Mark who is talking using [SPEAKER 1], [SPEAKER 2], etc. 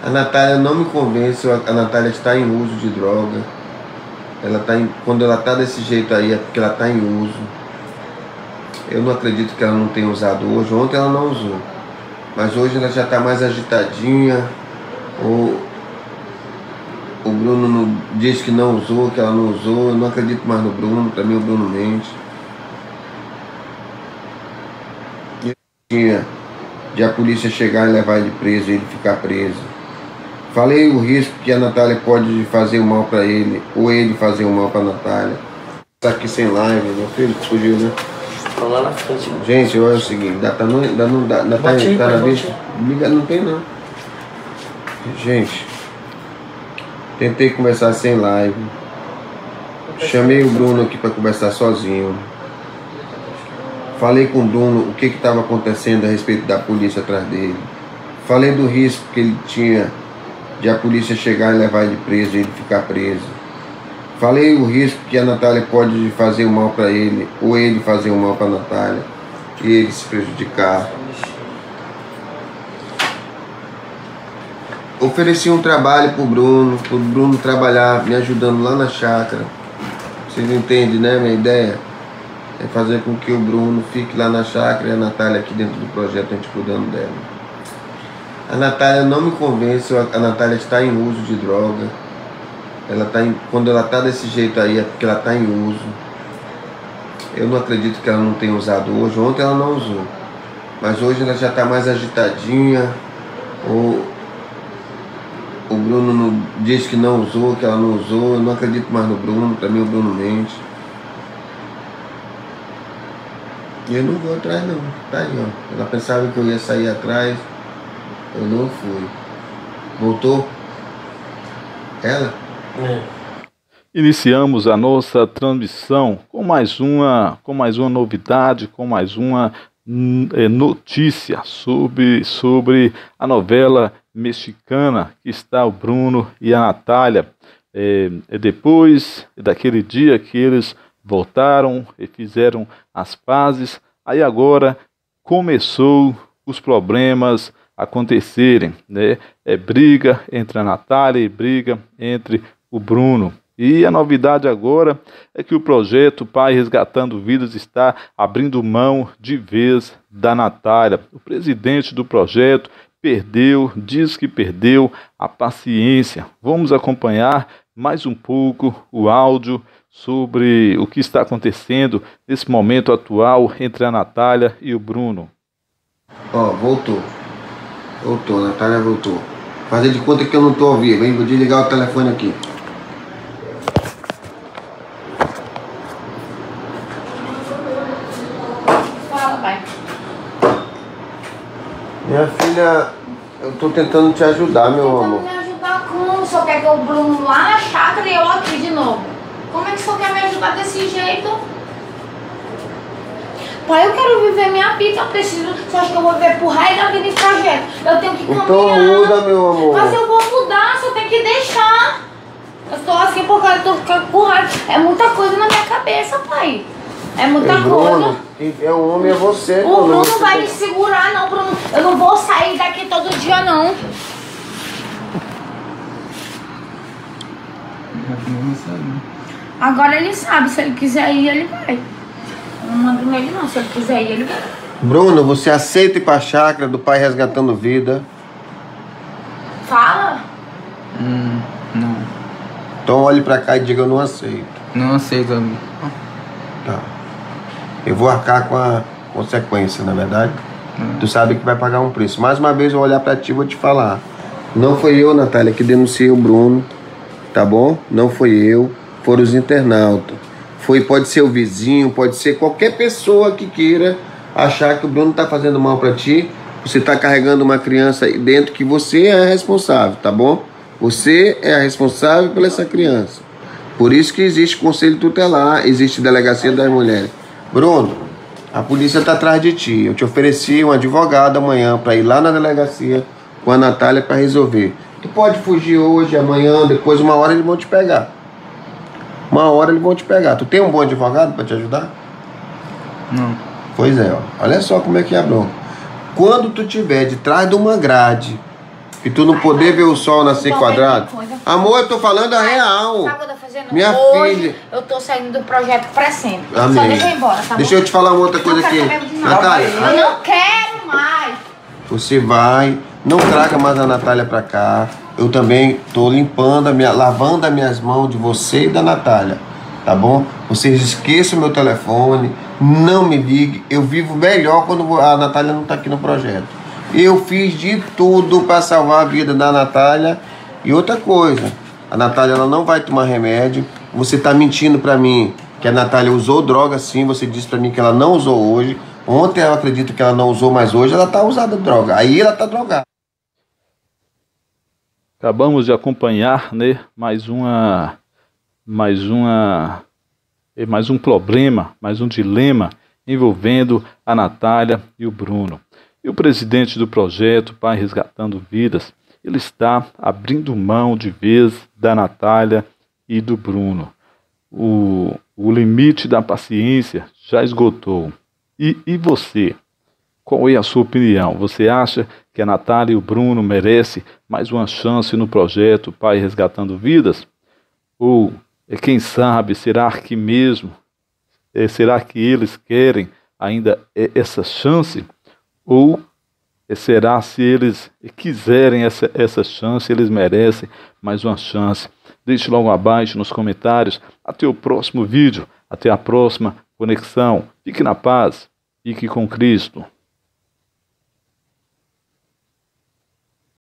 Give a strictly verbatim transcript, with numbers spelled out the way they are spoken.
[SPEAKER 1] A Natália não me convence, a Natália está em uso de droga. Ela tá em, quando ela está desse jeito aí é porque ela está em uso. Eu não acredito que ela não tenha usado hoje. Ontem ela não usou, mas hoje ela já está mais agitadinha. O, o Bruno não, diz que não usou, que ela não usou. Eu não acredito mais no Bruno. Para mim o Bruno mente. Tinha de a polícia chegar e levar ele preso, ele ficar preso. Falei o risco que a Natália pode fazer o mal para ele, ou ele fazer o mal para a Natália. Tá aqui sem live, meu filho fugiu, né?
[SPEAKER 2] Tá lá na frente.
[SPEAKER 1] Gente, olha o seguinte, dá, tá, não, dá, não, dá, dá, tá, tá na vista? Liga, não tem não. Gente, tentei conversar sem live. Chamei o Bruno aqui para conversar sozinho. Falei com o Bruno o que estava acontecendo a respeito da polícia atrás dele. Falei do risco que ele tinha de a polícia chegar e levar ele preso, ele ficar preso. Falei o risco que a Natália pode fazer o mal para ele, ou ele fazer o mal para a Natália, e ele se prejudicar. Ofereci um trabalho pro Bruno, pro Bruno trabalhar, me ajudando lá na chácara. Vocês entendem, né? Minha ideia é fazer com que o Bruno fique lá na chácara e a Natália aqui dentro do projeto, a gente cuidando dela. A Natália não me convence, a Natália está em uso de droga. Ela tá em, quando ela está desse jeito aí é porque ela está em uso. Eu não acredito que ela não tenha usado hoje. Ontem ela não usou, mas hoje ela já está mais agitadinha. O, o Bruno não, diz que não usou, que ela não usou. Eu não acredito mais no Bruno. Para mim o Bruno mente. E eu não vou atrás não. Tá aí, ó. Ela pensava que eu ia sair atrás. Eu não fui. Voltou? Ela?
[SPEAKER 3] É. Iniciamos a nossa transmissão com mais uma, com mais uma novidade, com mais uma é, notícia sobre, sobre a novela mexicana que está o Bruno e a Natália. É, é depois daquele dia que eles voltaram e fizeram as pazes, aí agora começou os problemas acontecerem, né? É briga entre a Natália e briga entre o Bruno. E a novidade agora é que o projeto Pai Resgatando Vidas está abrindo mão de vez da Natália. O presidente do projeto perdeu, diz que perdeu a paciência. Vamos acompanhar mais um pouco o áudio sobre o que está acontecendo nesse momento atual entre a Natália e o Bruno.
[SPEAKER 1] Ó, voltou. Voltou, a Natália voltou. Fazer de conta que eu não estou ao vivo, hein? Vou desligar o telefone aqui.
[SPEAKER 4] Fala, pai.
[SPEAKER 1] Minha filha, eu estou tentando te ajudar, meu amor.
[SPEAKER 4] Tentando me ajudar como? O senhor quer que o Bruno lá na chácara e eu aqui de novo? Como é que o senhor quer me ajudar desse jeito? Pai, eu quero viver minha vida, eu preciso. Você acha que eu vou viver por resto da vida em projeto? Eu tenho que caminhar.
[SPEAKER 1] Então muda, meu amor.
[SPEAKER 4] Mas eu vou mudar, só tem que deixar. Eu estou assim porque eu tô ficando com raiva. É muita coisa na minha cabeça, pai. É muita
[SPEAKER 1] Ei,
[SPEAKER 4] coisa.
[SPEAKER 1] Bruno, quem é o homem é você.
[SPEAKER 4] O Bruno não vai me segurar, não, Bruno. Eu não vou sair daqui todo dia, não. Agora ele sabe, se ele quiser ir, ele vai. Eu não mando nele não, se ele quiser ir, ele vai.
[SPEAKER 1] Bruno, você aceita ir pra chácara do Pai Resgatando Vida?
[SPEAKER 4] Fala.
[SPEAKER 2] Hum, não.
[SPEAKER 1] Então olhe pra cá e diga eu não aceito.
[SPEAKER 2] Não aceito, amigo.
[SPEAKER 1] Tá. Eu vou arcar com a consequência, na verdade.
[SPEAKER 2] Hum.
[SPEAKER 1] Tu sabe que vai pagar um preço. Mais uma vez eu vou olhar pra ti e vou te falar. Não foi eu, Natália, que denunciei o Bruno. Tá bom? Não foi eu. Foram os internautas. Foi, pode ser o vizinho, pode ser qualquer pessoa que queira achar que o Bruno tá fazendo mal pra ti. Você tá carregando uma criança aí dentro que você é responsável, tá bom? Você é a responsável por essa criança. Por isso que existe conselho tutelar, existe delegacia das mulheres. Bruno, a polícia tá atrás de ti. Eu te ofereci um advogado amanhã para ir lá na delegacia com a Natália para resolver. Tu pode fugir hoje, amanhã, depois uma hora eles vão te pegar. Uma hora eles vão te pegar. Tu tem um bom advogado para te ajudar?
[SPEAKER 2] Não.
[SPEAKER 1] Pois é, ó. Olha só como é que é a bronca. Quando tu tiver de trás de uma grade, E tu não poder ver o sol nascer
[SPEAKER 4] Então,
[SPEAKER 1] quadrado.
[SPEAKER 4] coisa.
[SPEAKER 1] Amor, eu tô falando a real.
[SPEAKER 4] Sabe o que eu tô fazendo?
[SPEAKER 1] Minha
[SPEAKER 4] Hoje,
[SPEAKER 1] filha.
[SPEAKER 4] eu tô saindo do projeto pra sempre. Só
[SPEAKER 1] Amém.
[SPEAKER 4] deixa eu ir embora, tá
[SPEAKER 1] Deixa
[SPEAKER 4] bom?
[SPEAKER 1] eu te falar uma outra coisa
[SPEAKER 4] Não
[SPEAKER 1] aqui.
[SPEAKER 4] quero saber de nada.
[SPEAKER 1] Natália,
[SPEAKER 4] Eu não quero mais.
[SPEAKER 1] você vai, não traga mais a Natália pra cá. Eu também tô limpando, a minha, lavando as minhas mãos de você e da Natália, tá bom? Vocês esqueçam o meu telefone, não me ligue. Eu vivo melhor quando a Natália não tá aqui no projeto. Eu fiz de tudo para salvar a vida da Natália. E outra coisa, a Natália ela não vai tomar remédio. Você tá mentindo pra mim que a Natália usou droga sim. Você disse pra mim que ela não usou hoje. Ontem eu acredito que ela não usou, mas hoje ela tá usando droga. Aí ela tá drogada.
[SPEAKER 3] Acabamos de acompanhar, né, mais uma, mais uma, mais um problema, mais um dilema envolvendo a Natália e o Bruno. E o presidente do projeto Pai Resgatando Vidas, ele está abrindo mão de vez da Natália e do Bruno. O, o limite da paciência já esgotou. E, e você? Qual é a sua opinião? Você acha que a Natália e o Bruno merecem mais uma chance no projeto Pai Resgatando Vidas? Ou, quem sabe, será que mesmo, será que eles querem ainda essa chance? Ou será se eles quiserem essa, essa chance, eles merecem mais uma chance? Deixe logo abaixo nos comentários. Até o próximo vídeo, até a próxima conexão. Fique na paz, fique com Cristo.